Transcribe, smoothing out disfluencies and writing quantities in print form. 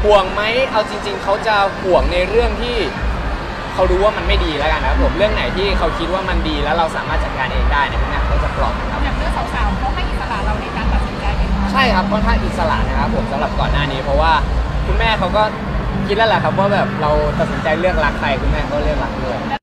ห่วงไหมเอาจริงๆเขาจะห่วงในเรื่องที่เขารู้ว่ามันไม่ดีแล้วกันนะครับผมเรื่องไหนที่เขาคิดว่ามันดีแล้วเราสามารถจัดการเองได้เนี่ยคุณแม่เขาก็จะปลอบครับอย่างเรื่องสาวๆเขาให้อิสระเราในการตัดสินใจไหมคะใช่ครับค่อนข้างอิสระนะครับผมสำหรับก่อนหน้านี้เพราะว่าคุณแม่เขาก็คิดแล้วแหละครับว่าแบบเราตัดสินใจเลือกรักใครคุณแม่ก็เลือกรักด้วย